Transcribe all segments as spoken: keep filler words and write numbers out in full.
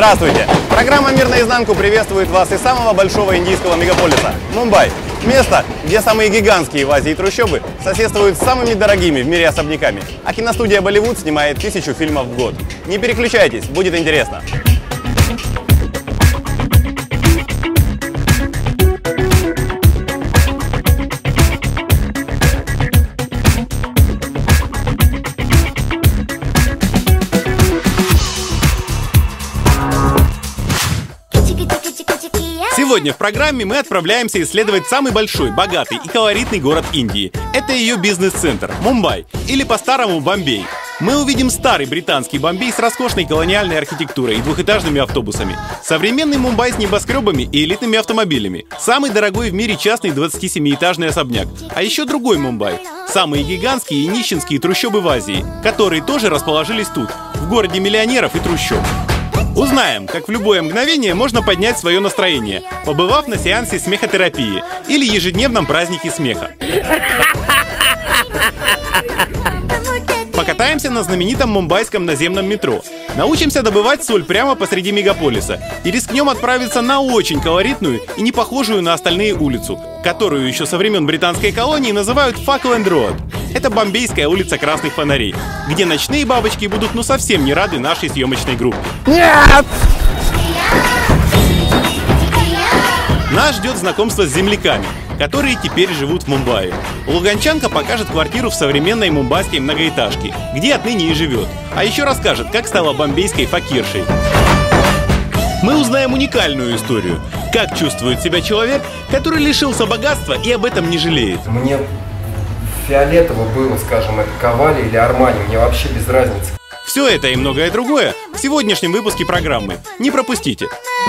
Здравствуйте! Программа «Мир наизнанку» приветствует вас из самого большого индийского мегаполиса – Мумбай. Место, где самые гигантские в Азии трущобы соседствуют с самыми дорогими в мире особняками. А киностудия «Болливуд» снимает тысячу фильмов в год. Не переключайтесь, будет интересно. Сегодня в программе мы отправляемся исследовать самый большой, богатый и колоритный город Индии. Это ее бизнес-центр – Мумбай, или по-старому Бомбей. Мы увидим старый британский Бомбей с роскошной колониальной архитектурой и двухэтажными автобусами. Современный Мумбай с небоскребами и элитными автомобилями. Самый дорогой в мире частный двадцатисемиэтажный особняк. А еще другой Мумбай. Самые гигантские и нищенские трущобы в Азии, которые тоже расположились тут, в городе миллионеров и трущоб. Узнаем, как в любое мгновение можно поднять свое настроение, побывав на сеансе смехотерапии или ежедневном празднике смеха. Покатаемся на знаменитом мумбайском наземном метро, научимся добывать соль прямо посреди мегаполиса и рискнем отправиться на очень колоритную и не похожую на остальные улицу, которую еще со времен британской колонии называют Falkland Road. Это бомбейская улица красных фонарей, где ночные бабочки будут ну совсем не рады нашей съемочной группе. Нет! Нас ждет знакомство с земляками, которые теперь живут в Мумбаи. Луганчанка покажет квартиру в современной мумбайской многоэтажке, где отныне и живет. А еще расскажет, как стала бомбейской факиршей. Мы узнаем уникальную историю, как чувствует себя человек, который лишился богатства и об этом не жалеет. Мне фиолетово было, скажем, это Ковали или Армани, мне вообще без разницы. Все это и многое другое в сегодняшнем выпуске программы. Не пропустите!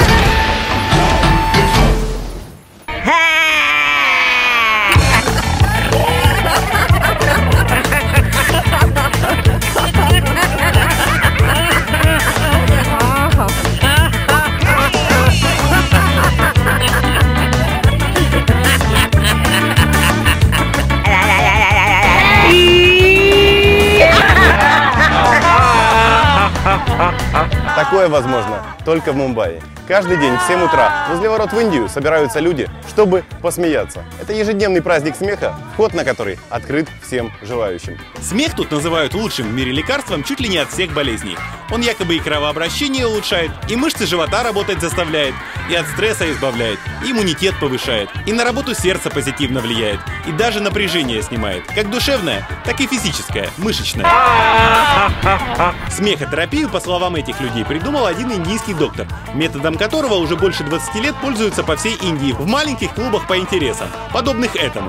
Такое возможно только в Мумбаи. Каждый день в семь утра возле ворот в Индию собираются люди, чтобы посмеяться. Это ежедневный праздник смеха, вход на который открыт всем желающим. Смех тут называют лучшим в мире лекарством чуть ли не от всех болезней. Он якобы и кровообращение улучшает, и мышцы живота работать заставляет, и от стресса избавляет, и иммунитет повышает, и на работу сердца позитивно влияет, и даже напряжение снимает, как душевное, так и физическое, мышечное. Смехотерапию, по словам этих людей, придумал один индийский доктор, методом которого уже больше двадцати лет пользуются по всей Индии в маленьких клубах по интересам, подобных этому.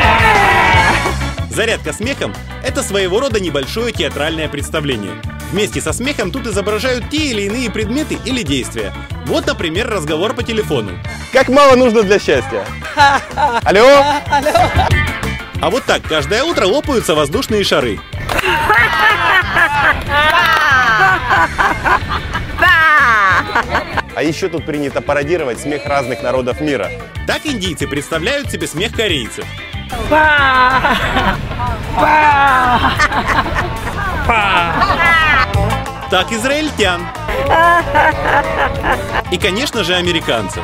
Зарядка смехом – это своего рода небольшое театральное представление. Вместе со смехом тут изображают те или иные предметы или действия. Вот, например, разговор по телефону. Как мало нужно для счастья. Алло? А вот так каждое утро лопаются воздушные шары. А еще тут принято пародировать смех разных народов мира. Так индийцы представляют себе смех корейцев. Так израильтян. И, конечно же, американцев.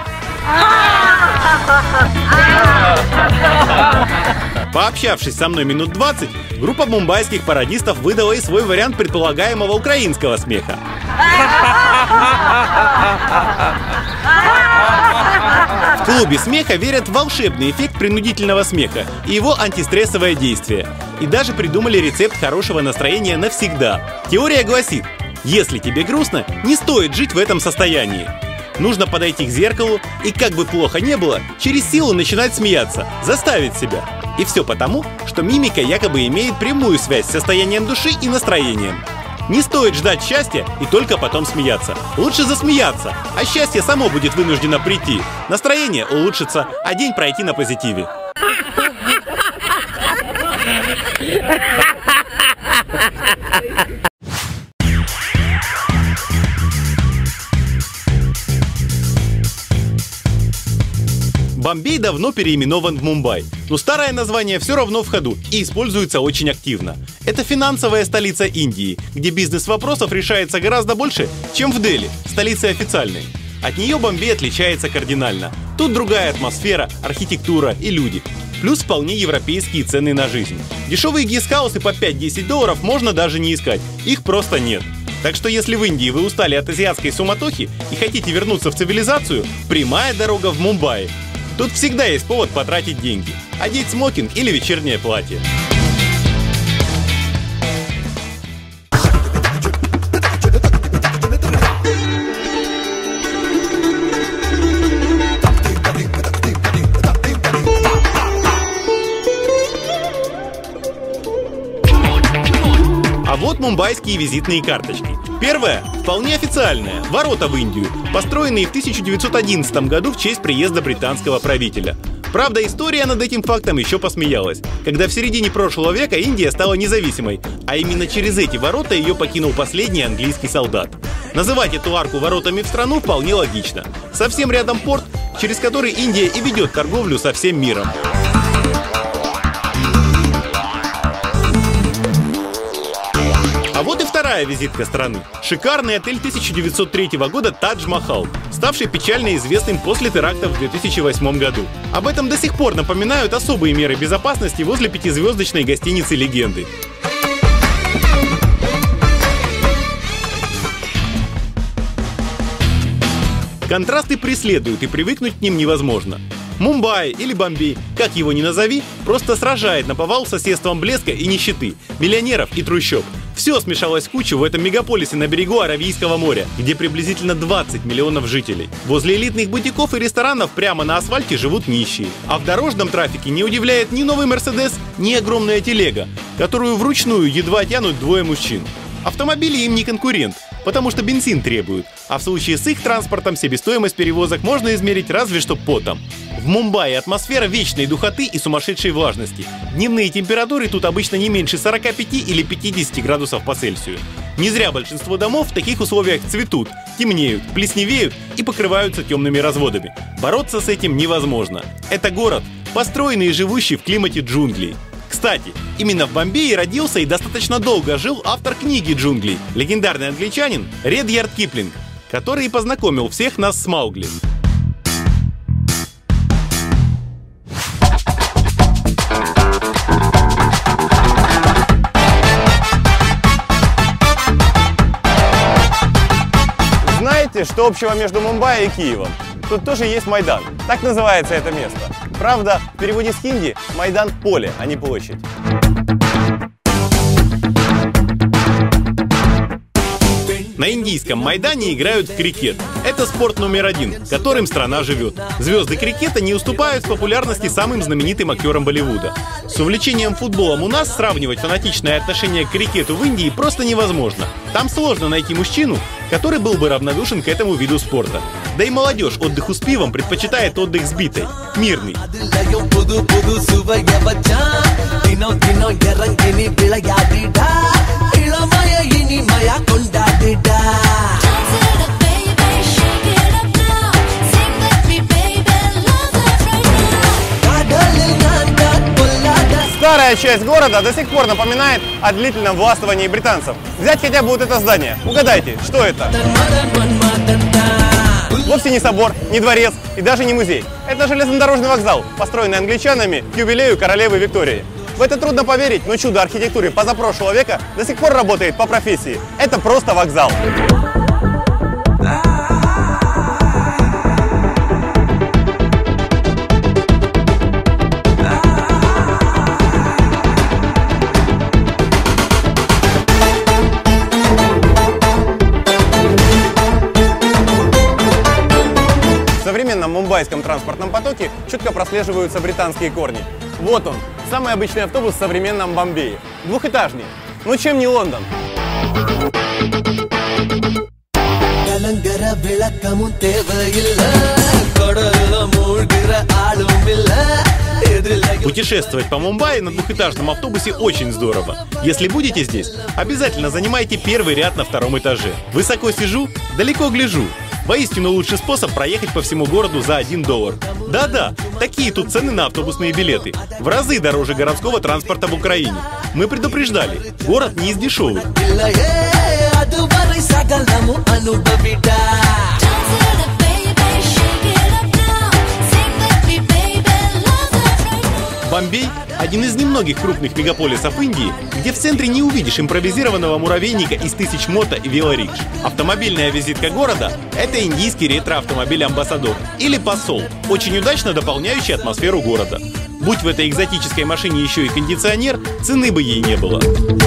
Пообщавшись со мной минут двадцать, группа мумбайских пародистов выдала и свой вариант предполагаемого украинского смеха. В клубе смеха верят в волшебный эффект принудительного смеха и его антистрессовое действие. И даже придумали рецепт хорошего настроения навсегда. Теория гласит, если тебе грустно, не стоит жить в этом состоянии. Нужно подойти к зеркалу и, как бы плохо не было, через силу начинать смеяться, заставить себя. И все потому, что мимика якобы имеет прямую связь с состоянием души и настроением. Не стоит ждать счастья и только потом смеяться. Лучше засмеяться, а счастье само будет вынуждено прийти. Настроение улучшится, а день пройти на позитиве. Бомбей давно переименован в Мумбай, но старое название все равно в ходу и используется очень активно. Это финансовая столица Индии, где бизнес-вопросов решается гораздо больше, чем в Дели, столице официальной. От нее Бомбей отличается кардинально. Тут другая атмосфера, архитектура и люди. Плюс вполне европейские цены на жизнь. Дешевые гестхаусы по пять-десять долларов можно даже не искать, их просто нет. Так что если в Индии вы устали от азиатской суматохи и хотите вернуться в цивилизацию, прямая дорога в Мумбаи. Тут всегда есть повод потратить деньги. Одеть смокинг или вечернее платье. А вот мумбайские визитные карточки. Первая – вполне официальная – ворота в Индию, построенные в тысяча девятьсот одиннадцатом году в честь приезда британского правителя. Правда, история над этим фактом еще посмеялась, когда в середине прошлого века Индия стала независимой, а именно через эти ворота ее покинул последний английский солдат. Называть эту арку воротами в страну вполне логично. Совсем рядом порт, через который Индия и ведет торговлю со всем миром. А вот и вторая визитка страны. Шикарный отель тысяча девятьсот третьего года Тадж-Махал, ставший печально известным после терактов в две тысячи восьмом году. Об этом до сих пор напоминают особые меры безопасности возле пятизвездочной гостиницы «Легенды». Контрасты преследуют, и привыкнуть к ним невозможно. Мумбай или Бомбей, как его ни назови, просто сражает наповал соседством блеска и нищеты, миллионеров и трущоб. Все смешалось в кучу в этом мегаполисе на берегу Аравийского моря, где приблизительно двадцать миллионов жителей. Возле элитных бутиков и ресторанов прямо на асфальте живут нищие. А в дорожном трафике не удивляет ни новый Мерседес, ни огромная телега, которую вручную едва тянут двое мужчин. Автомобили им не конкурент, потому что бензин требуют, а в случае с их транспортом себестоимость перевозок можно измерить разве что потом. В Мумбаи атмосфера вечной духоты и сумасшедшей влажности. Дневные температуры тут обычно не меньше сорока пяти или пятидесяти градусов по Цельсию. Не зря большинство домов в таких условиях цветут, темнеют, плесневеют и покрываются темными разводами. Бороться с этим невозможно. Это город, построенный и живущий в климате джунглей. Кстати, именно в Бомбее родился и достаточно долго жил автор книги «Джунгли», легендарный англичанин Редьярд Киплинг, который и познакомил всех нас с Маугли. Знаете, что общего между Мумбаи и Киевом? Тут тоже есть Майдан. Так называется это место. Правда, в переводе с хинди Майдан – поле, а не площадь. На индийском Майдане играют в крикет. Это спорт номер один, которым страна живет. Звезды крикета не уступают в популярности самым знаменитым актерам Болливуда. С увлечением футболом у нас сравнивать фанатичное отношение к крикету в Индии просто невозможно. Там сложно найти мужчину, который был бы равнодушен к этому виду спорта. Да и молодежь отдыху с пивом предпочитает отдых с битой, мирный. Старая часть города до сих пор напоминает о длительном властвовании британцев. Взять хотя бы вот это здание. Угадайте, что это? Вовсе не собор, не дворец и даже не музей. Это железнодорожный вокзал, построенный англичанами к юбилею королевы Виктории. В это трудно поверить, но чудо архитектуры позапрошлого века до сих пор работает по профессии. Это просто вокзал. В современном мумбайском транспортном потоке четко прослеживаются британские корни. Вот он, самый обычный автобус в современном Бомбее. Двухэтажный. Ну чем не Лондон? Путешествовать по Мумбаи на двухэтажном автобусе очень здорово. Если будете здесь, обязательно занимайте первый ряд на втором этаже. Высоко сижу, далеко гляжу. Воистину лучший способ проехать по всему городу за один доллар. Да-да, такие тут цены на автобусные билеты. В разы дороже городского транспорта в Украине. Мы предупреждали, город не из дешевых. Бомбей – один из немногих крупных мегаполисов Индии, где в центре не увидишь импровизированного муравейника из тысяч мото и велорикш. Автомобильная визитка города – это индийский ретро-автомобиль «Амбассадор» или «Посол», очень удачно дополняющий атмосферу города. Будь в этой экзотической машине еще и кондиционер, цены бы ей не было.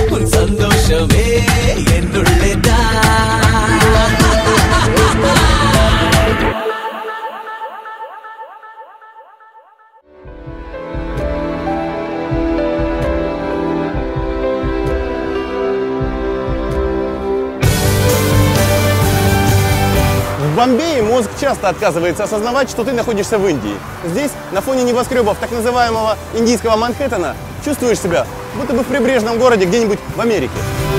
В Бомбее мозг часто отказывается осознавать, что ты находишься в Индии. Здесь, на фоне небоскребов так называемого индийского Манхэттена, чувствуешь себя, будто бы в прибрежном городе где-нибудь в Америке.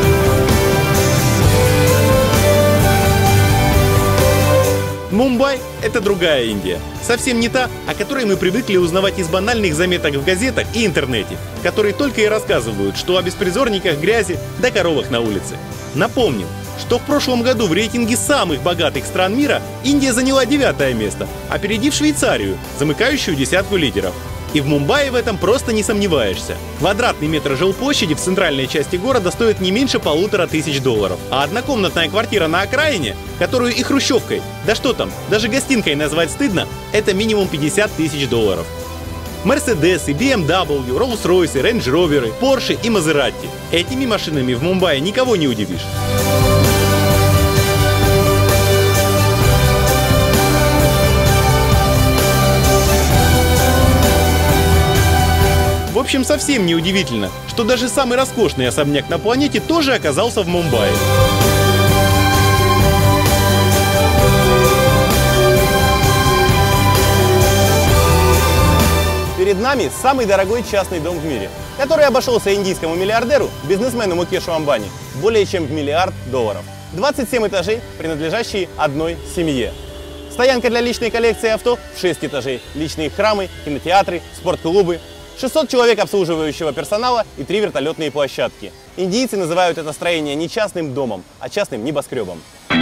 Мумбай – это другая Индия. Совсем не та, о которой мы привыкли узнавать из банальных заметок в газетах и интернете, которые только и рассказывают, что о беспризорниках, грязи да коровах на улице. Напомним, что в прошлом году в рейтинге самых богатых стран мира Индия заняла девятое место, опередив Швейцарию, замыкающую десятку лидеров. И в Мумбаи в этом просто не сомневаешься. Квадратный метр жилплощади в центральной части города стоит не меньше полутора тысяч долларов. А однокомнатная квартира на окраине, которую и хрущевкой, да что там, даже гостинкой назвать стыдно, это минимум пятьдесят тысяч долларов. Мерседесы, би эм дабл ю, Роллс-Ройсы, Рейндж-Роверы, Порше и Мазератти. Этими машинами в Мумбаи никого не удивишь. В общем, совсем не удивительно, что даже самый роскошный особняк на планете тоже оказался в Мумбаи. Перед нами самый дорогой частный дом в мире, который обошелся индийскому миллиардеру, бизнесмену Мукешу Амбани, более чем в миллиард долларов. двадцать семь этажей, принадлежащие одной семье. Стоянка для личной коллекции авто в шесть этажей, личные храмы, кинотеатры, спортклубы, шестьсот человек обслуживающего персонала и три вертолетные площадки. Индийцы называют это строение не частным домом, а частным небоскребом.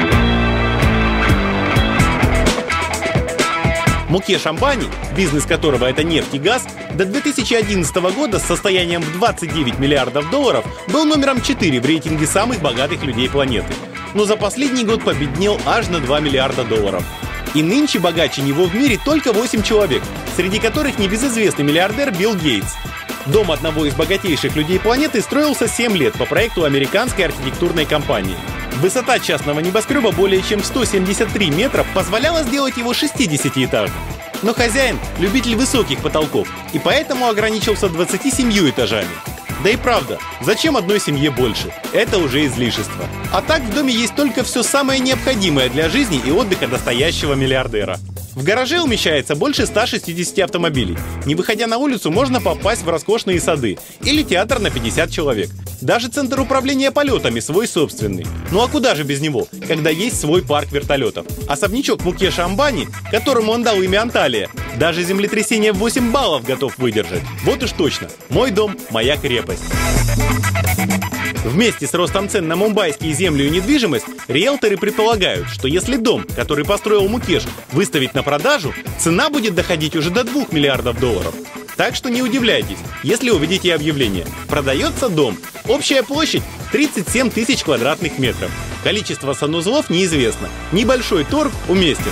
Мукеш Амбани, бизнес которого это нефть и газ, до две тысячи одиннадцатого года с состоянием в двадцать девять миллиардов долларов был номером четыре в рейтинге самых богатых людей планеты. Но за последний год победнел аж на два миллиарда долларов. И нынче богаче него в мире только восемь человек, среди которых небезызвестный миллиардер Билл Гейтс. Дом одного из богатейших людей планеты строился семь лет по проекту американской архитектурной компании. Высота частного небоскреба более чем сто семьдесят три метра позволяла сделать его шестидесятиэтажным. Но хозяин – любитель высоких потолков, и поэтому ограничился двадцатью семью этажами. Да и правда, зачем одной семье больше? Это уже излишество. А так в доме есть только все самое необходимое для жизни и отдыха настоящего миллиардера. В гараже умещается больше ста шестидесяти автомобилей. Не выходя на улицу, можно попасть в роскошные сады или театр на пятьдесят человек. Даже центр управления полетами свой собственный. Ну а куда же без него, когда есть свой парк вертолетов? Особнячок Мукеша Амбани, которому он дал имя Анталия, даже землетрясение в восемь баллов готов выдержать. Вот уж точно, мой дом – моя крепость. Вместе с ростом цен на мумбайские землю и недвижимость, риэлторы предполагают, что если дом, который построил Мукеш, выставить на продажу, цена будет доходить уже до двух миллиардов долларов. Так что не удивляйтесь, если увидите объявление. Продается дом. Общая площадь тридцать семь тысяч квадратных метров. Количество санузлов неизвестно. Небольшой торг уместен.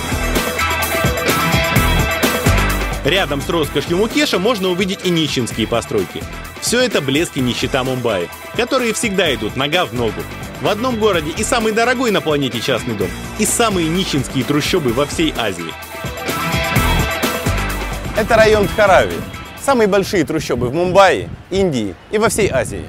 Рядом с роскошью Мукеша можно увидеть и нищенские постройки. Все это блеск и нищета Мумбаи, которые всегда идут нога в ногу. В одном городе и самый дорогой на планете частный дом, и самые нищенские трущобы во всей Азии. Это район Дхарави. Самые большие трущобы в Мумбаи, Индии и во всей Азии.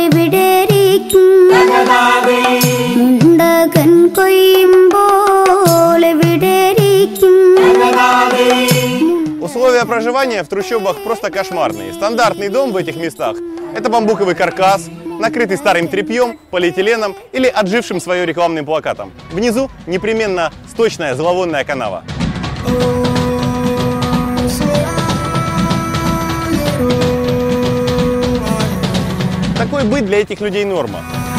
കൊയ്യുമ്പോൾ проживания в трущобах просто кошмарные. Стандартный дом в этих местах – это бамбуковый каркас, накрытый старым тряпьем, полиэтиленом или отжившим свое рекламным плакатом. Внизу непременно сточная зловонная канава. Такой быт для этих людей норма.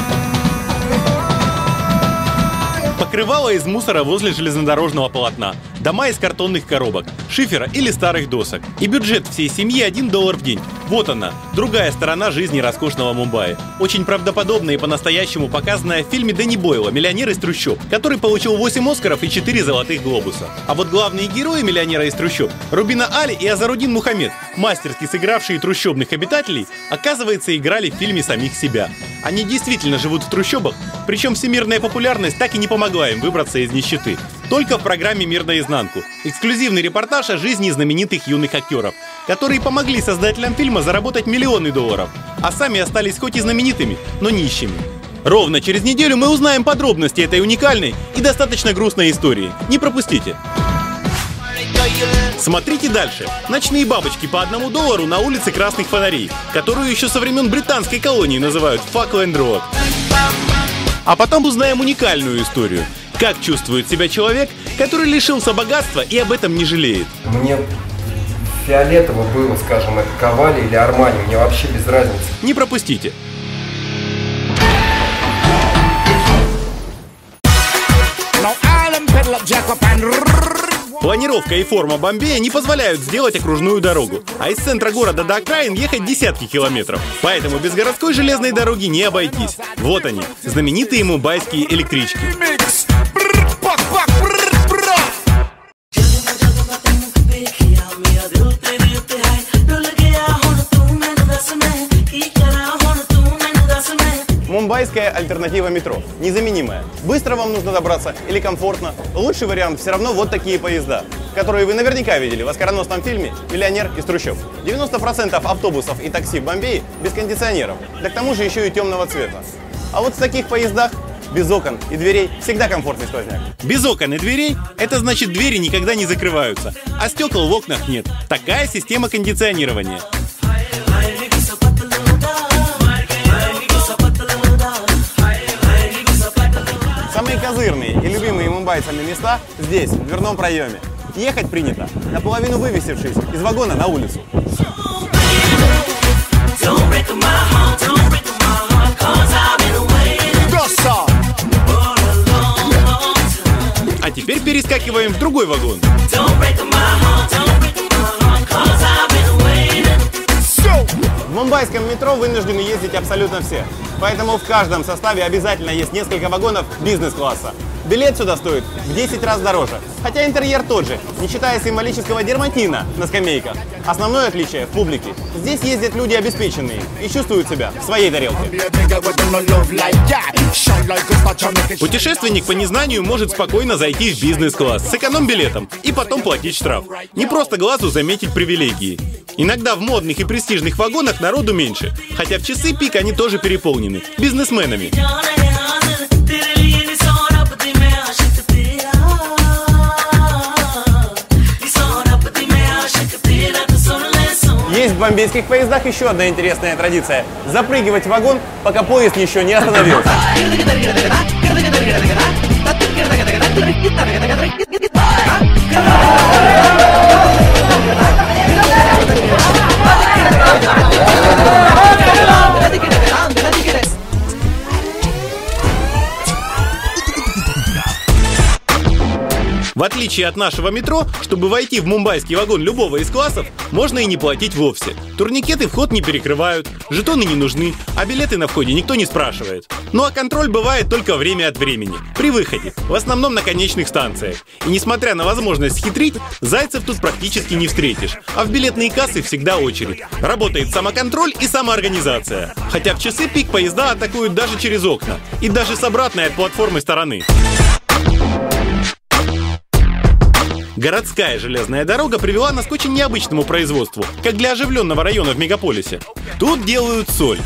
Покрывало из мусора возле железнодорожного полотна, дома из картонных коробок, шифера или старых досок. И бюджет всей семьи один доллар в день. Вот она, другая сторона жизни роскошного Мумбаи. Очень правдоподобная и по-настоящему показанная в фильме Дэнни Бойла «Миллионер из трущоб», который получил восемь Оскаров и четыре золотых глобуса. А вот главные герои «Миллионера из трущоб» Рубина Али и Азарудин Мухаммед, мастерски сыгравшие трущобных обитателей, оказывается, играли в фильме самих себя. Они действительно живут в трущобах, причем всемирная популярность так и не помогла им выбраться из нищеты. Только в программе «Мир наизнанку». Эксклюзивный репортаж о жизни знаменитых юных актеров, которые помогли создателям фильма заработать миллионы долларов, а сами остались хоть и знаменитыми, но нищими. Ровно через неделю мы узнаем подробности этой уникальной и достаточно грустной истории. Не пропустите! Смотрите дальше. Ночные бабочки по одному доллару на улице Красных Фонарей, которую еще со времен британской колонии называют Falkland Road. А потом узнаем уникальную историю. Как чувствует себя человек, который лишился богатства и об этом не жалеет. Мне фиолетово было, скажем, это Cavalli или Armani, мне вообще без разницы. Не пропустите. Планировка и форма Бомбея не позволяют сделать окружную дорогу, а из центра города до окраин ехать десятки километров. Поэтому без городской железной дороги не обойтись. Вот они, знаменитые мумбайские электрички. Мумбайская альтернатива метро. Незаменимая. Быстро вам нужно добраться или комфортно? Лучший вариант все равно вот такие поезда, которые вы наверняка видели в оскароносном фильме «Миллионер из трущоб». девяносто процентов автобусов и такси в Бомбее без кондиционеров, да к тому же еще и темного цвета. А вот в таких поездах без окон и дверей всегда комфортный сквозняк. Без окон и дверей – это значит, двери никогда не закрываются, а стекол в окнах нет. Такая система кондиционирования. Самые козырные и любимые мумбайцами места здесь, в дверном проеме. Ехать принято, наполовину вывесившись из вагона на улицу. А теперь перескакиваем в другой вагон. В мумбайском метро вынуждены ездить абсолютно все. Поэтому в каждом составе обязательно есть несколько вагонов бизнес-класса. Билет сюда стоит в десять раз дороже. Хотя интерьер тот же, не считая символического дерматина на скамейках. Основное отличие в публике. Здесь ездят люди обеспеченные и чувствуют себя в своей тарелке. Путешественник по незнанию может спокойно зайти в бизнес-класс с эконом-билетом и потом платить штраф. Не просто глазу заметить привилегии. Иногда в модных и престижных вагонах народу меньше, хотя в часы пик они тоже переполнены бизнесменами. Есть в бомбейских поездах еще одна интересная традиция – запрыгивать в вагон, пока поезд еще не остановился. В отличие от нашего метро, чтобы войти в мумбайский вагон любого из классов, можно и не платить вовсе. Турникеты вход не перекрывают, жетоны не нужны, а билеты на входе никто не спрашивает. Ну а контроль бывает только время от времени, при выходе, в основном на конечных станциях. И несмотря на возможность схитрить, зайцев тут практически не встретишь, а в билетные кассы всегда очередь. Работает самоконтроль и самоорганизация. Хотя в часы пик поезда атакуют даже через окна, и даже с обратной от платформы стороны. Городская железная дорога привела нас к очень необычному производству, как для оживленного района в мегаполисе. Тут делают соль.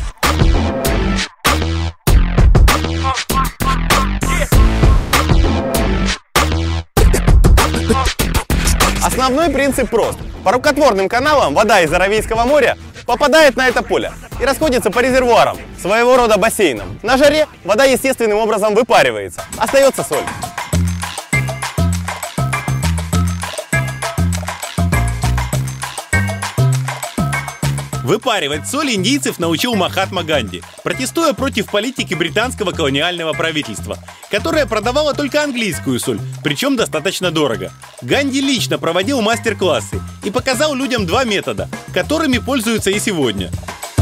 Основная Основной принцип прост. По рукотворным каналам вода из Аравийского моря попадает на это поле и расходится по резервуарам, своего рода бассейнам. На жаре вода естественным образом выпаривается, остается соль. Выпаривать соль индийцев научил Махатма Ганди, протестуя против политики британского колониального правительства, которое продавало только английскую соль, причем достаточно дорого. Ганди лично проводил мастер-классы и показал людям два метода, которыми пользуются и сегодня.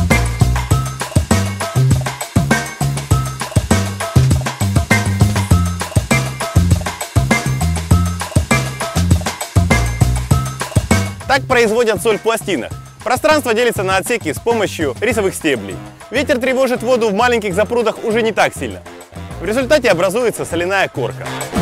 Так производят соль в пластинах. Пространство делится на отсеки с помощью рисовых стеблей. Ветер тревожит воду в маленьких запрудах уже не так сильно. В результате образуется соляная корка.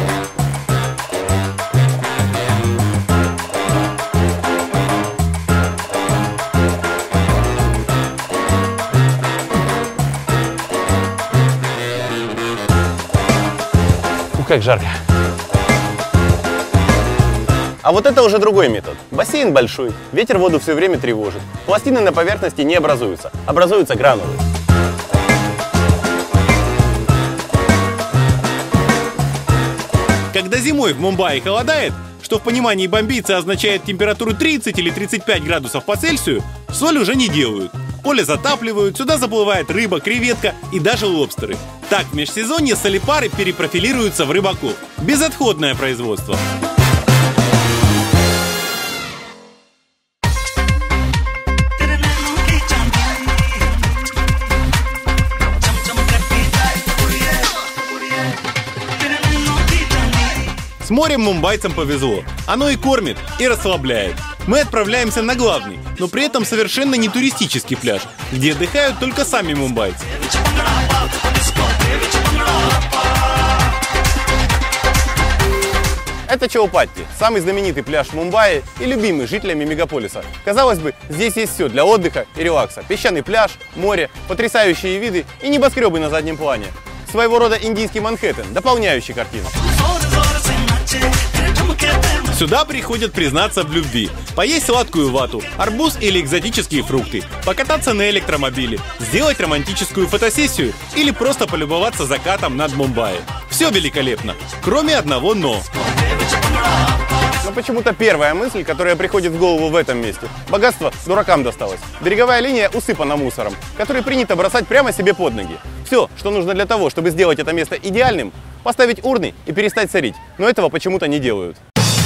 Ну как жарко. А вот это уже другой метод. Бассейн большой, ветер воду все время тревожит. Пластины на поверхности не образуются, образуются гранулы. Когда зимой в Мумбаи холодает, что в понимании бомбейца означает температуру тридцать или тридцать пять градусов по Цельсию, соль уже не делают. Поле затапливают, сюда заплывает рыба, креветка и даже лобстеры. Так в межсезонье солепары перепрофилируются в рыбаков. Безотходное производство. С морем мумбайцам повезло. Оно и кормит, и расслабляет. Мы отправляемся на главный, но при этом совершенно не туристический пляж, где отдыхают только сами мумбайцы. Это Чаупатти, самый знаменитый пляж Мумбаи и любимый жителями мегаполиса. Казалось бы, здесь есть все для отдыха и релакса. Песчаный пляж, море, потрясающие виды и небоскребы на заднем плане. Своего рода индийский Манхэттен, дополняющий картину. Сюда приходят признаться в любви, поесть сладкую вату, арбуз или экзотические фрукты, покататься на электромобиле, сделать романтическую фотосессию или просто полюбоваться закатом над Мумбаи. Все великолепно, кроме одного «но». Но почему-то первая мысль, которая приходит в голову в этом месте – богатство дуракам досталось. Береговая линия усыпана мусором, который принято бросать прямо себе под ноги. Все, что нужно для того, чтобы сделать это место идеальным – поставить урны и перестать сорить. Но этого почему-то не делают.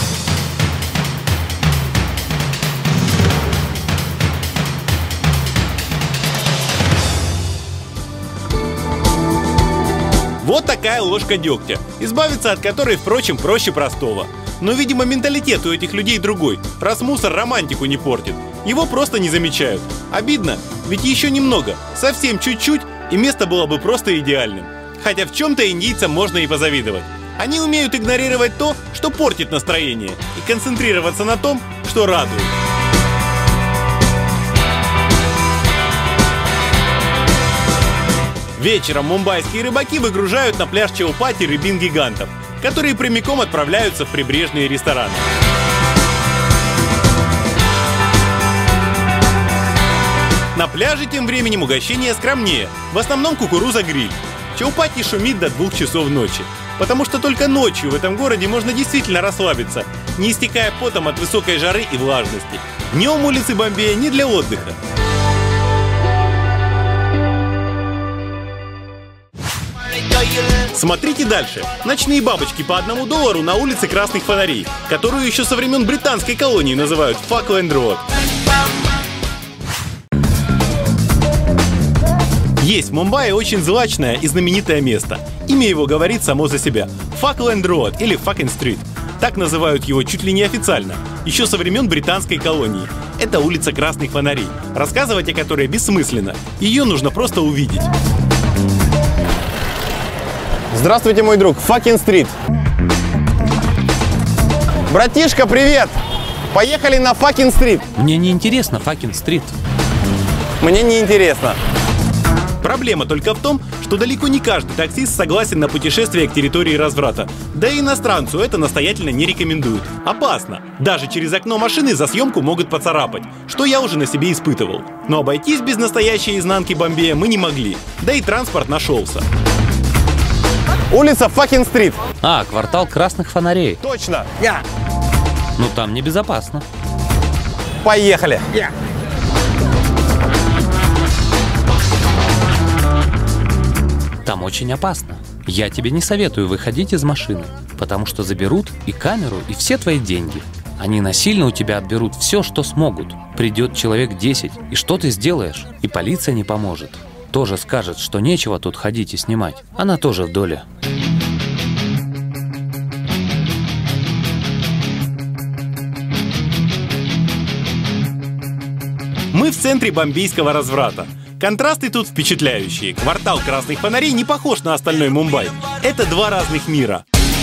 Вот такая ложка дегтя, избавиться от которой, впрочем, проще простого. Но, видимо, менталитет у этих людей другой, раз мусор романтику не портит. Его просто не замечают. Обидно, ведь еще немного, совсем чуть-чуть, и место было бы просто идеальным. Хотя в чем-то индийцам можно и позавидовать. Они умеют игнорировать то, что портит настроение, и концентрироваться на том, что радует. Вечером мумбайские рыбаки выгружают на пляж Чаупатти рыбин-гигантов, которые прямиком отправляются в прибрежные рестораны. На пляже тем временем угощение скромнее, в основном кукуруза-гриль. Чаупатти шумит до двух часов ночи, потому что только ночью в этом городе можно действительно расслабиться, не истекая потом от высокой жары и влажности. Днем улицы Бомбея не для отдыха. Смотрите дальше. Ночные бабочки по одному доллару на улице Красных Фонарей, которую еще со времен британской колонии называют Falkland Road. Есть в Мумбаи очень злачное и знаменитое место. Имя его говорит само за себя. Falkland Road или Fucking Street. Так называют его чуть ли не официально, еще со времен британской колонии. Это улица Красных Фонарей, рассказывать о которой бессмысленно. Ее нужно просто увидеть. Здравствуйте, мой друг, Fucking Street. Братишка, привет! Поехали на Fucking Street. Мне не интересно Fucking Street. Мне не интересно. Проблема только в том, что далеко не каждый таксист согласен на путешествие к территории разврата. Да и иностранцу это настоятельно не рекомендуют. Опасно. Даже через окно машины за съемку могут поцарапать, что я уже на себе испытывал. Но обойтись без настоящей изнанки Бомбея мы не могли. Да и транспорт нашелся. Улица Факин-стрит. А, квартал красных фонарей. Точно. Я. Ну там небезопасно. Поехали. Я. Там очень опасно. Я тебе не советую выходить из машины, потому что заберут и камеру, и все твои деньги. Они насильно у тебя отберут все, что смогут. Придет человек десять, и что ты сделаешь? И полиция не поможет. Тоже скажет, что нечего тут ходить и снимать. Она тоже в доле. Мы в центре бомбейского разврата. Контрасты тут впечатляющие. Квартал красных фонарей не похож на остальной Мумбай. Это два разных мира.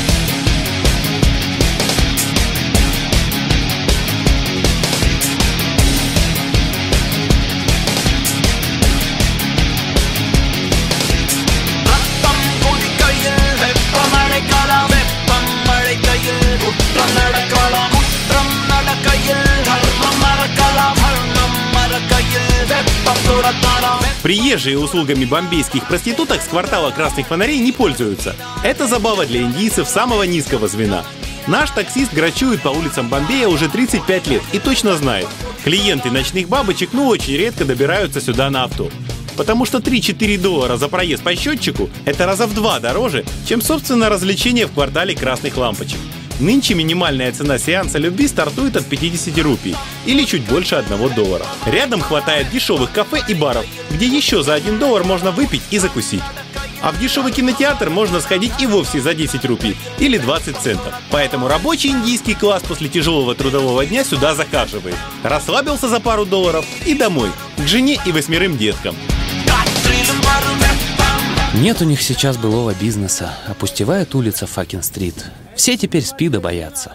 Приезжие услугами бомбейских проституток с квартала красных фонарей не пользуются. Это забава для индийцев самого низкого звена. Наш таксист грачует по улицам Бомбея уже тридцать пять лет и точно знает, клиенты ночных бабочек ну очень редко добираются сюда на авто. Потому что три-четыре доллара за проезд по счетчику – это раза в два дороже, чем, собственно, развлечение в квартале красных лампочек. Нынче минимальная цена сеанса любви стартует от пятидесяти рупий, или чуть больше одного доллара. Рядом хватает дешевых кафе и баров, где еще за один доллар можно выпить и закусить. А в дешевый кинотеатр можно сходить и вовсе за десять рупий, или двадцать центов. Поэтому рабочий индийский класс после тяжелого трудового дня сюда захаживает. Расслабился за пару долларов и домой, к жене и восьмерым деткам. Нет у них сейчас былого бизнеса. Опустевает улица Факин-стрит. Все теперь СПИДа боятся.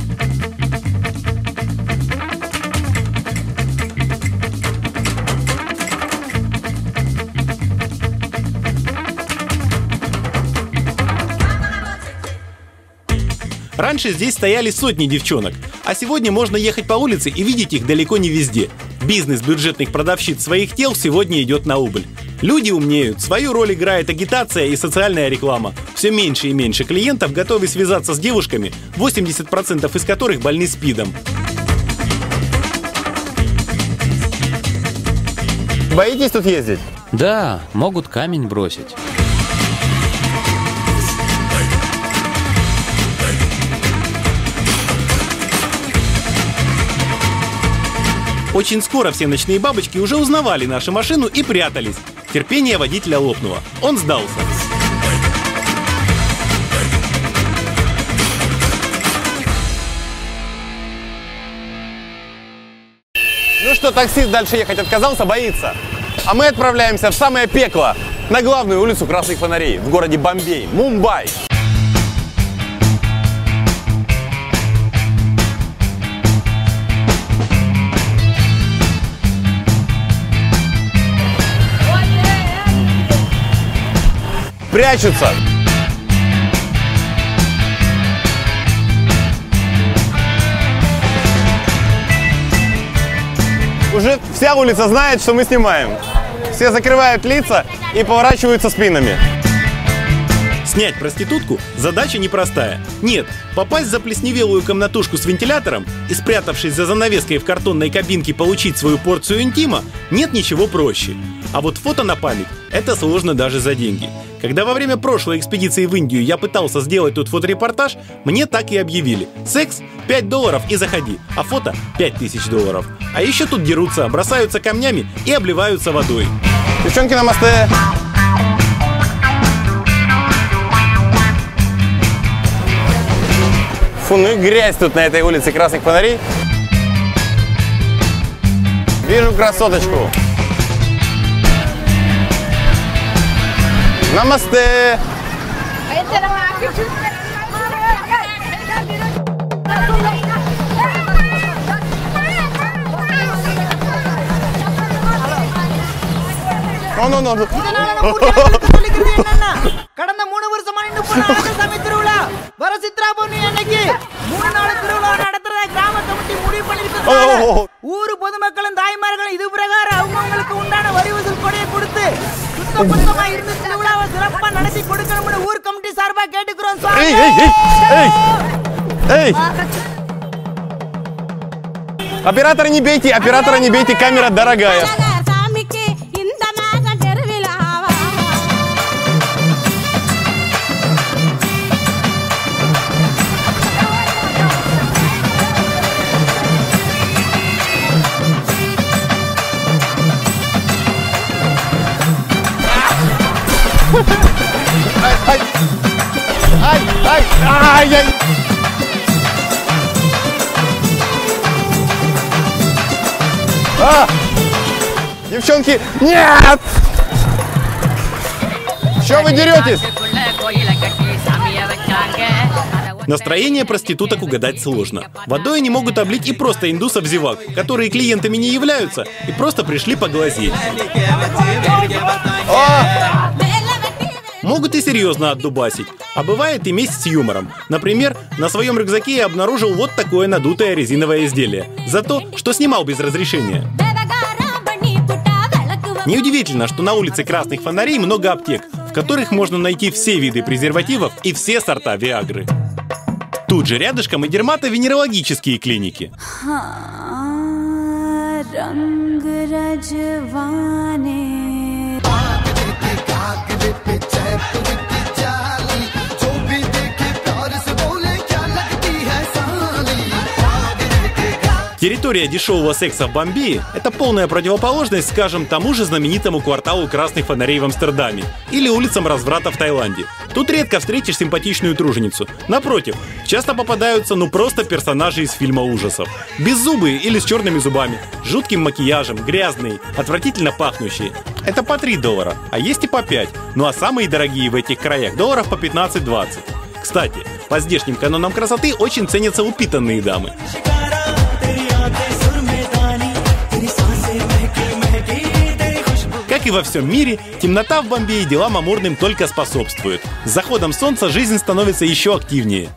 Раньше здесь стояли сотни девчонок, а сегодня можно ехать по улице и видеть их далеко не везде. Бизнес бюджетных продавщиц своих тел сегодня идет на убыль. Люди умнеют, свою роль играет агитация и социальная реклама. Все меньше и меньше клиентов готовы связаться с девушками, восемьдесят процентов из которых больны СПИДом. Боитесь тут ездить? Да, могут камень бросить. Очень скоро все ночные бабочки уже узнавали нашу машину и прятались. Терпение водителя лопнуло. Он сдался. Ну что, таксист дальше ехать отказался, боится. А мы отправляемся в самое пекло, на главную улицу красных фонарей в городе Бомбей, Мумбай. Прячутся. Уже вся улица знает, что мы снимаем. Все закрывают лица и поворачиваются спинами. Снять проститутку – задача непростая. Нет, попасть в заплесневелую комнатушку с вентилятором и, спрятавшись за занавеской в картонной кабинке, получить свою порцию интима – нет ничего проще. А вот фото на память – это сложно даже за деньги. Когда во время прошлой экспедиции в Индию я пытался сделать тут фоторепортаж, мне так и объявили. Секс – пять долларов и заходи, а фото – пять тысяч долларов. А еще тут дерутся, бросаются камнями и обливаются водой. Девчонки на мосте. Фу, ну и грязь тут на этой улице красных фонарей. Вижу красоточку. Намасте! Ну-ну-ну. கடந்த மூணு வருஷமா நின்னு போன ஆகசாமி திருவிழா வர சித்ரா பௌர்ணமி அன்னைக்கு மூணு நாள் திருவிழா நடத்துறத கிராம கமிட்டி முடிவு பண்ணிருக்காங்க. ஊர் பொதுமக்களும் தாய்மார்களும் இது பிரகாரம் அவங்களுக்கு உண்டான வரி வசூல் கொடையை கொடுத்து சுத்தபத்தமா இருந்து திருவிழாவை சிறப்பா நடத்தி கொடுக்கணும்னு ஊர் கமிட்டி சார்பா கேட்டுக்கிறோம் சார். ஏய் ஏய் ஏய் ஏய் Оператора не бейте, оператора не бейте, камера дорогая. Ай, ай, ай, ай, ай. А! Девчонки, нет! Чё вы деретесь? Настроение проституток угадать сложно. Водой они могут облить и просто индусов-зевак, которые клиентами не являются и просто пришли поглазеть. А! Могут и серьезно отдубасить, а бывает и месть с юмором. Например, на своем рюкзаке я обнаружил вот такое надутое резиновое изделие. За то, что снимал без разрешения. Неудивительно, что на улице Красных Фонарей много аптек, в которых можно найти все виды презервативов и все сорта виагры. Тут же рядышком и дерматовенерологические клиники. Территория дешевого секса в Бомбее – это полная противоположность, скажем, тому же знаменитому кварталу Красных Фонарей в Амстердаме или улицам разврата в Таиланде. Тут редко встретишь симпатичную труженицу. Напротив, часто попадаются ну просто персонажи из фильма ужасов. Беззубые или с черными зубами, с жутким макияжем, грязные, отвратительно пахнущие. Это по три доллара, а есть и по пять. Ну а самые дорогие в этих краях долларов по пятнадцать-двадцать. Кстати, по здешним канонам красоты очень ценятся упитанные дамы. Как и во всем мире, темнота в Бомбее делам амурным только способствует. С заходом солнца жизнь становится еще активнее.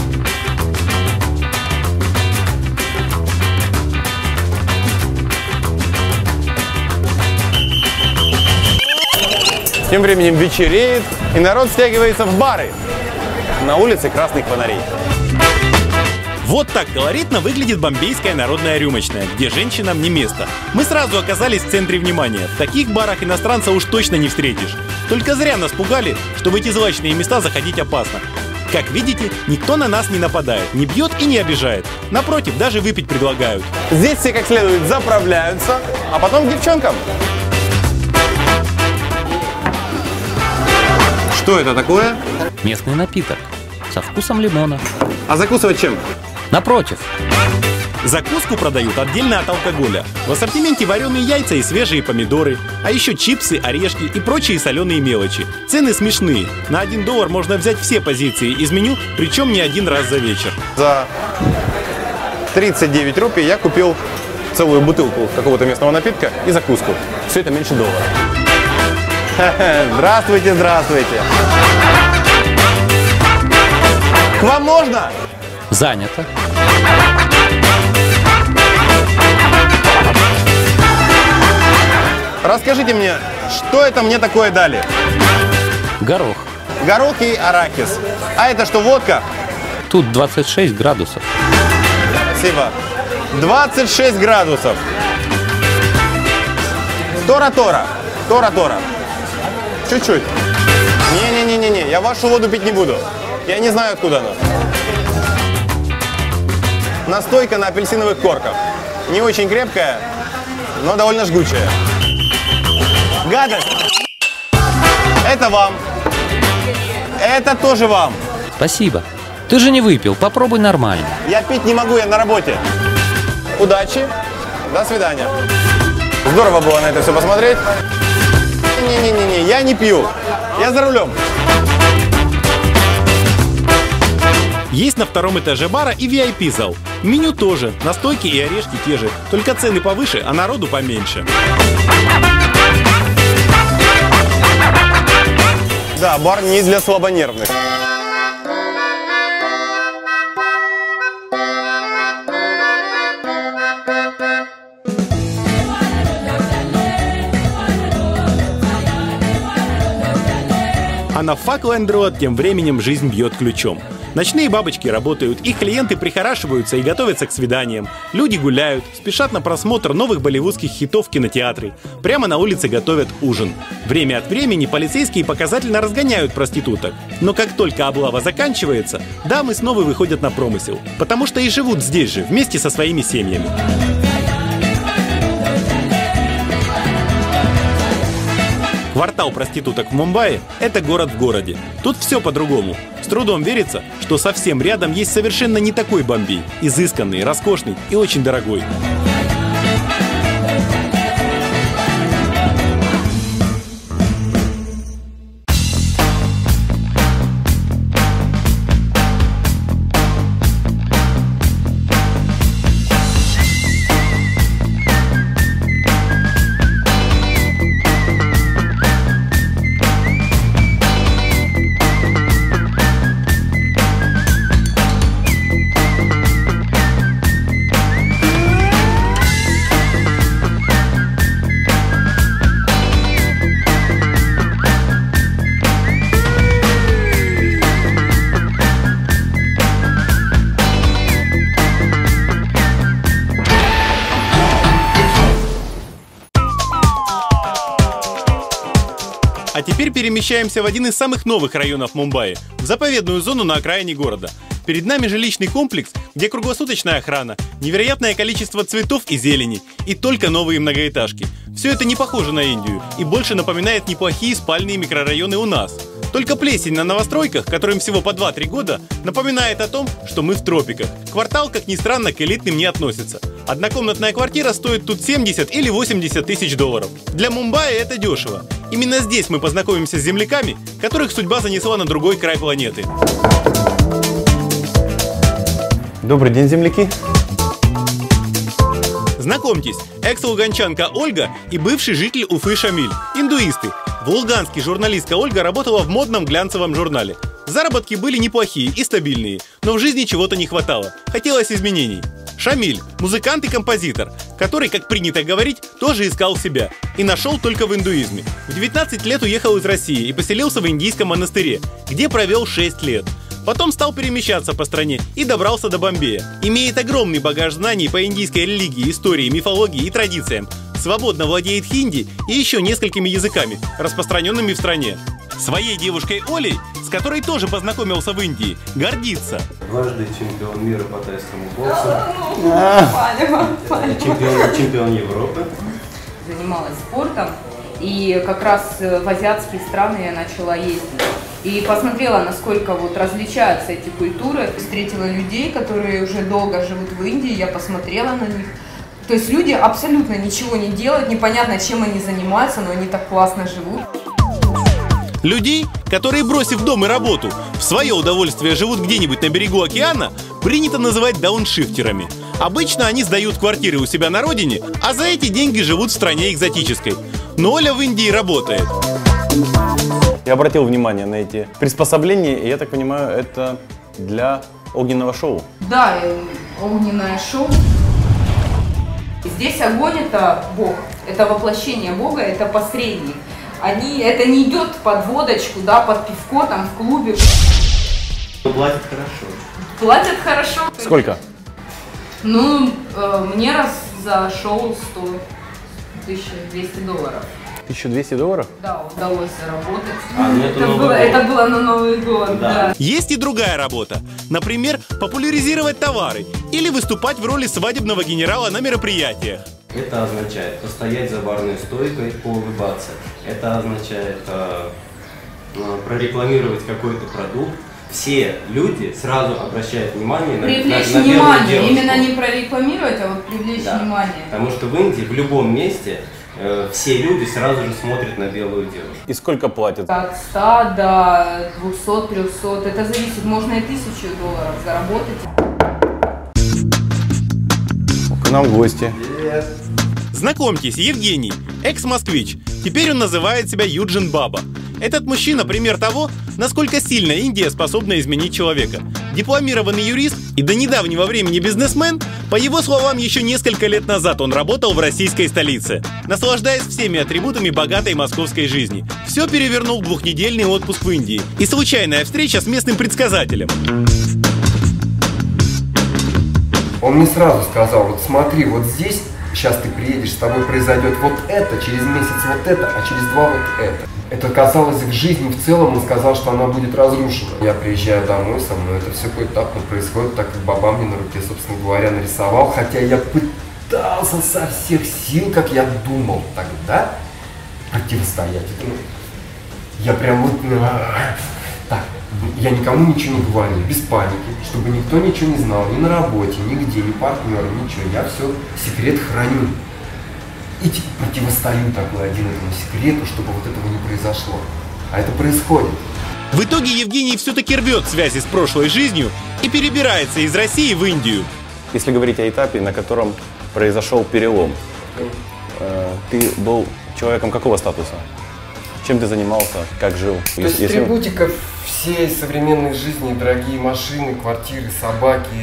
Тем временем вечереет, и народ стягивается в бары на улице Красных Фонарей. Вот так колоритно выглядит бомбейская народная рюмочная, где женщинам не место. Мы сразу оказались в центре внимания. В таких барах иностранца уж точно не встретишь. Только зря нас пугали, что в эти злачные места заходить опасно. Как видите, никто на нас не нападает, не бьет и не обижает. Напротив, даже выпить предлагают. Здесь все как следует заправляются, а потом к девчонкам. Что это такое? Местный напиток со вкусом лимона. А закусывать чем? Напротив. Закуску продают отдельно от алкоголя. В ассортименте вареные яйца и свежие помидоры, а еще чипсы, орешки и прочие соленые мелочи. Цены смешные. На один доллар можно взять все позиции из меню, причем не один раз за вечер. За тридцать девять рупий я купил целую бутылку какого-то местного напитка и закуску. Все это меньше доллара. Здравствуйте, здравствуйте. К вам можно? Занято. Расскажите мне, что это мне такое дали? Горох. Горох и арахис. А это что, водка? Тут двадцать шесть градусов. Спасибо. двадцать шесть градусов. Тора-тора. Тора-тора. Чуть-чуть. Не-не-не-не, я вашу воду пить не буду. Я не знаю, откуда она. Настойка на апельсиновых корках. Не очень крепкая, но довольно жгучая. Гадость. Это вам. Это тоже вам. Спасибо. Ты же не выпил, попробуй нормально. Я пить не могу, я на работе. Удачи. До свидания. Здорово было на это все посмотреть. Не-не-не, я не пью. Я за рулем. Есть на втором этаже бара и ви ай пи-зал. Меню тоже, настойки и орешки те же, только цены повыше, а народу поменьше. Да, бар не для слабонервных. А на Falkland Road тем временем жизнь бьет ключом. Ночные бабочки работают, их клиенты прихорашиваются и готовятся к свиданиям. Люди гуляют, спешат на просмотр новых болливудских хитов в кинотеатре. Прямо на улице готовят ужин. Время от времени полицейские показательно разгоняют проституток. Но как только облава заканчивается, дамы снова выходят на промысел. Потому что и живут здесь же, вместе со своими семьями. Квартал проституток в Мумбаи – это город в городе. Тут все по-другому. С трудом верится, что совсем рядом есть совершенно не такой Бомбей. Изысканный, роскошный и очень дорогой. А теперь перемещаемся в один из самых новых районов Мумбаи, в заповедную зону на окраине города. Перед нами жилищный комплекс, где круглосуточная охрана, невероятное количество цветов и зелени, и только новые многоэтажки. Все это не похоже на Индию и больше напоминает неплохие спальные микрорайоны у нас. Только плесень на новостройках, которым всего по два-три года, напоминает о том, что мы в тропиках. Квартал, как ни странно, к элитным не относится. Однокомнатная квартира стоит тут семьдесят или восемьдесят тысяч долларов. Для Мумбаи это дешево. Именно здесь мы познакомимся с земляками, которых судьба занесла на другой край планеты. Добрый день, земляки. Знакомьтесь, экс-луганчанка Ольга и бывший житель Уфы Шамиль, индуисты. Луганский журналистка Ольга работала в модном глянцевом журнале. Заработки были неплохие и стабильные, но в жизни чего-то не хватало. Хотелось изменений. Шамиль – музыкант и композитор, который, как принято говорить, тоже искал себя и нашел только в индуизме. В девятнадцать лет уехал из России и поселился в индийском монастыре, где провел шесть лет. Потом стал перемещаться по стране и добрался до Бомбея. Имеет огромный багаж знаний по индийской религии, истории, мифологии и традициям. Свободно владеет хинди и еще несколькими языками, распространенными в стране. Своей девушкой Олей, с которой тоже познакомился в Индии, гордится. Дважды чемпион мира по тайскому боксу, чемпион, чемпион Европы. Занималась спортом, и как раз в азиатские страны я начала ездить. И посмотрела, насколько вот различаются эти культуры. Встретила людей, которые уже долго живут в Индии, я посмотрела на них. То есть люди абсолютно ничего не делают, непонятно, чем они занимаются, но они так классно живут. Людей, которые, бросив дом и работу, в свое удовольствие живут где-нибудь на берегу океана, принято называть дауншифтерами. Обычно они сдают квартиры у себя на родине, а за эти деньги живут в стране экзотической. Но Оля в Индии работает. Я обратил внимание на эти приспособления, и я так понимаю, это для огненного шоу. Да, огненное шоу. Здесь огонь – это Бог, это воплощение Бога, это посредник. Они, это не идет под водочку, да, под пивко, там, в клубе. Платят хорошо. Платят хорошо. Сколько? Ну, э, мне раз за шоу стоит тысяча двести долларов. тысяча двести долларов? Да, удалось заработать. А, ну это, это, было, это было на Новый год, да. да. Есть и другая работа. Например, популяризировать товары или выступать в роли свадебного генерала на мероприятиях. Это означает постоять за барной стойкой, поулыбаться. Это означает э, э, прорекламировать какой-то продукт. Все люди сразу обращают внимание на, привлечь на, на внимание, белую именно не прорекламировать, а вот привлечь да. внимание. Потому что в Индии в любом месте э, все люди сразу же смотрят на белую девушку. И сколько платят? От ста до двухсот-трехсот. Это зависит, можно и тысячу долларов заработать. К нам гости. Привет. Знакомьтесь, Евгений, экс-москвич. Теперь он называет себя Юджин Баба. Этот мужчина – пример того, насколько сильно Индия способна изменить человека. Дипломированный юрист и до недавнего времени бизнесмен, по его словам, еще несколько лет назад он работал в российской столице, наслаждаясь всеми атрибутами богатой московской жизни. Все перевернул двухнедельный отпуск в Индии и случайная встреча с местным предсказателем. Он мне сразу сказал: вот смотри, вот здесь сейчас ты приедешь, с тобой произойдет вот это, через месяц вот это, а через два вот это. Это касалось их жизни в целом, он сказал, что она будет разрушена. Я приезжаю домой, со мной это все поэтапно происходит, так как баба мне на руке, собственно говоря, нарисовал. Хотя я пытался со всех сил, как я думал тогда, противостоять этому. Я прям вот... Так, я никому ничего не говорю, без паники, чтобы никто ничего не знал, ни на работе, нигде, ни партнера, ничего. Я все секрет храню. И типа противостою такой один этому секрету, чтобы вот этого не произошло. А это происходит. В итоге Евгений все-таки рвет связи с прошлой жизнью и перебирается из России в Индию. Если говорить о этапе, на котором произошел перелом, э, ты был человеком какого статуса? Чем ты занимался, как жил? То есть Если... атрибутика всей современной жизни, дорогие машины, квартиры, собаки,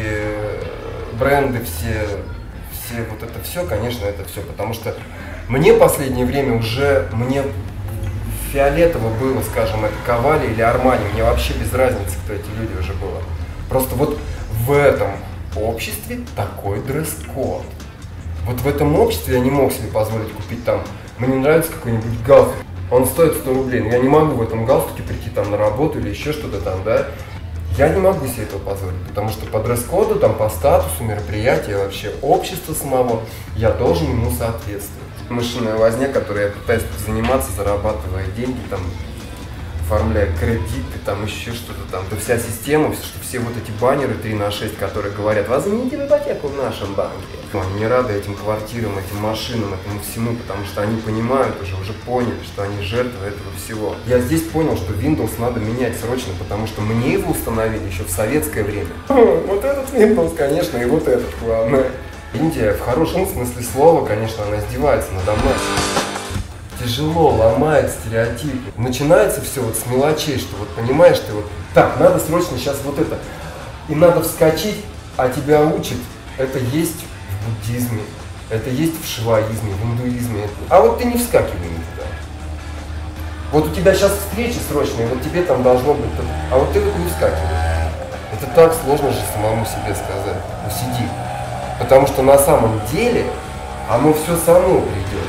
бренды все... Все, вот это все, конечно, это все, потому что мне в последнее время уже, мне фиолетово было, скажем, это Cavalli или Armani, мне вообще без разницы, кто эти люди уже было. Просто вот в этом обществе такой дресс-код. Вот в этом обществе я не мог себе позволить купить там, мне нравится какой-нибудь галстук, он стоит сто рублей, но я не могу в этом галстуке прийти там на работу или еще что-то там, да. Я не могу себе этого позволить, потому что по дресс-коду, там, по статусу мероприятия, вообще общества самого, я должен ему соответствовать. Мышиная возня, которой я пытаюсь заниматься, зарабатывая деньги, там, оформляя кредиты, там, еще что-то там. Да вся система, что все вот эти баннеры три на шесть, которые говорят: возьмите ипотеку в нашем банке. Они не рады этим квартирам, этим машинам, этому всему, потому что они понимают уже, уже поняли, что они жертвы этого всего. Я здесь понял, что Windows надо менять срочно, потому что мне его установили еще в советское время. Вот этот Windows, конечно, и вот этот, главное. Индия в хорошем смысле слова, конечно, она издевается надо мной. Тяжело, ломает стереотипы. Начинается все вот с мелочей, что вот понимаешь, ты вот так, надо срочно сейчас вот это. И надо вскочить, а тебя учат, это есть в буддизме, это есть в шиваизме, в индуизме. А вот ты не вскакивай никуда. Вот у тебя сейчас встреча срочная, вот тебе там должно быть, а вот ты вот не вскакивай. Это так сложно же самому себе сказать. Ну сиди. Потому что на самом деле оно все само придет.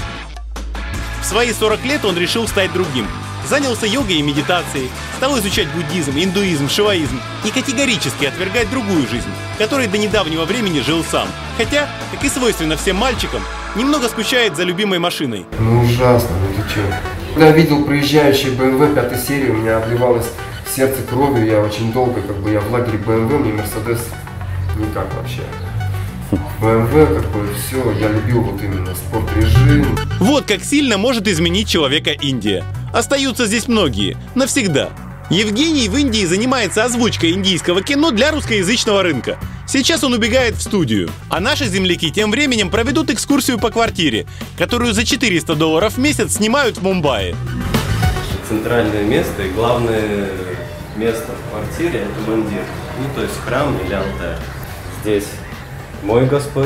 В свои сорок лет он решил стать другим. Занялся йогой и медитацией, стал изучать буддизм, индуизм, шиваизм и категорически отвергать другую жизнь, которой до недавнего времени жил сам. Хотя, как и свойственно всем мальчикам, немного скучает за любимой машиной. Ну ужасно, ну ты чё? Когда я видел проезжающий бэ эм вэ пятой серии, у меня обливалось сердце кровью, я очень долго, как бы я в лагере бэ эм вэ, мне Мерседес никак вообще. бэ эм вэ, как бы, все, я любил вот именно спорт-режим. Вот как сильно может изменить человека Индия. Остаются здесь многие. Навсегда. Евгений в Индии занимается озвучкой индийского кино для русскоязычного рынка. Сейчас он убегает в студию. А наши земляки тем временем проведут экскурсию по квартире, которую за четыреста долларов в месяц снимают в Мумбаи. Центральное место и главное место в квартире – это мандир. Ну, то есть храм или алтарь. Здесь мой Господь.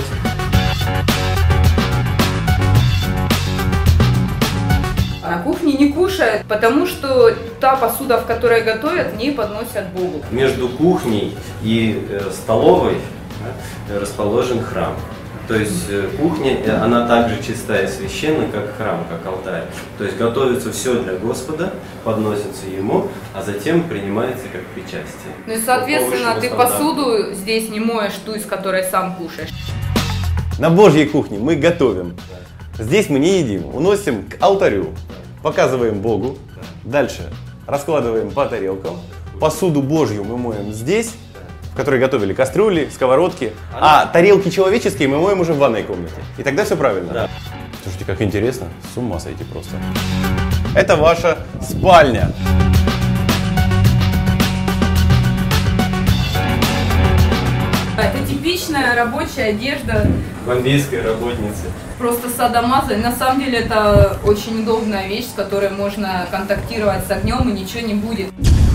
На кухне не кушают, потому что та посуда, в которой готовят, не подносят Богу. Между кухней и э, столовой да, расположен храм. То есть э, кухня, э, она также чистая и священна, как храм, как алтарь. То есть готовится все для Господа, подносится Ему, а затем принимается как причастие. Ну и соответственно ты посуду здесь не моешь, ту, из которой сам кушаешь. На Божьей кухне мы готовим. Здесь мы не едим, уносим к алтарю, показываем Богу. Дальше раскладываем по тарелкам. Посуду Божью мы моем здесь, в которой готовили кастрюли, сковородки. А тарелки человеческие мы моем уже в ванной комнате. И тогда все правильно. Да. Слушайте, как интересно. С ума сойти просто. Это ваша спальня. Это теперь типичная рабочая одежда. Бомбейской работницы. Просто садомаза. И на самом деле это очень удобная вещь, с которой можно контактировать с огнем и ничего не будет.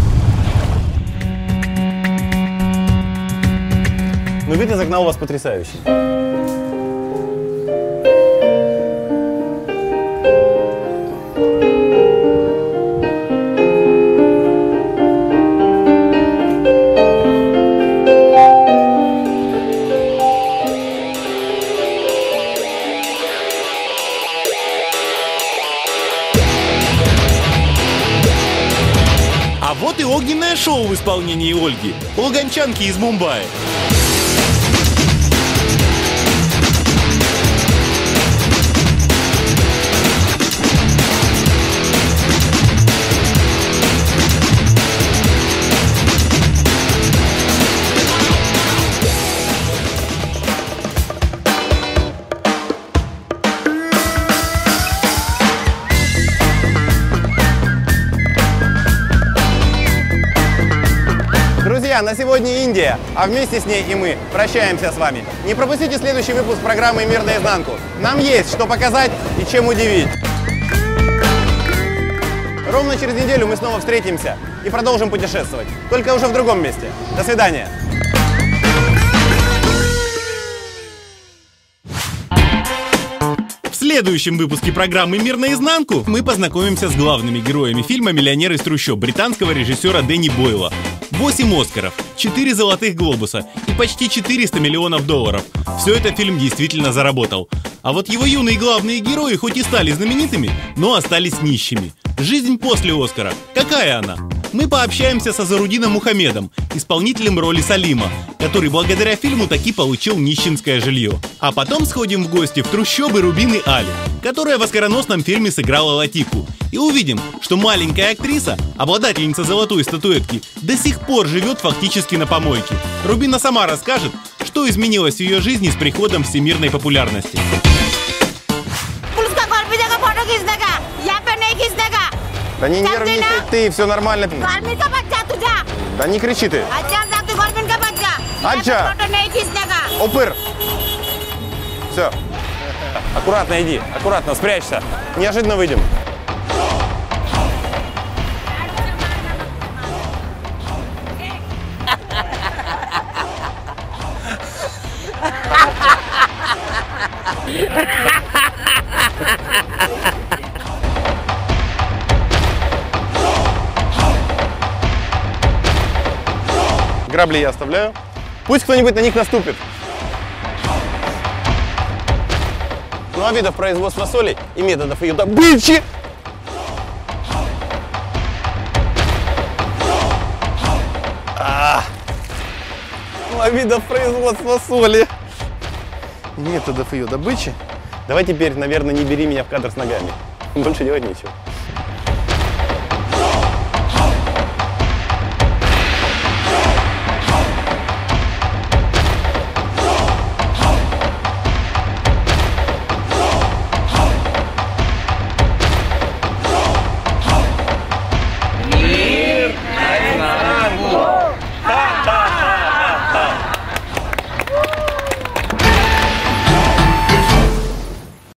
Ну, вид из окна у вас потрясающий. А вот и огненное шоу в исполнении Ольги, луганчанки из Мумбаи. Друзья, на сегодня Индия, а вместе с ней и мы прощаемся с вами. Не пропустите следующий выпуск программы «Мир наизнанку». Нам есть что показать и чем удивить. Ровно через неделю мы снова встретимся и продолжим путешествовать, только уже в другом месте. До свидания. В следующем выпуске программы «Мир наизнанку» мы познакомимся с главными героями фильма «Миллионер из трущоб» британского режиссера Дэнни Бойла. восемь Оскаров, четыре золотых глобуса и почти четыреста миллионов долларов. Все это фильм действительно заработал. А вот его юные главные герои хоть и стали знаменитыми, но остались нищими. Жизнь после Оскара. Какая она? Мы пообщаемся с Азарудином Мухамедом, исполнителем роли Салима, который благодаря фильму таки получил нищенское жилье. А потом сходим в гости в трущобы Рубины Али, которая в оскароносном фильме сыграла Латику. И увидим, что маленькая актриса, обладательница золотой статуэтки, до сих пор живет фактически на помойке. Рубина сама расскажет, что изменилось в ее жизни с приходом всемирной популярности. Да не нервничай ты, все нормально. Да не кричи ты. Аджа! Опыр! Все. Аккуратно иди, аккуратно, спрячься. Неожиданно выйдем. Грабли я оставляю. Пусть кто-нибудь на них наступит. Ну а видов производства соли и методов ее добычи. А, ну а видов производства соли и методов ее добычи. Давай теперь, наверное, не бери меня в кадр с ногами. Больше делать нечего.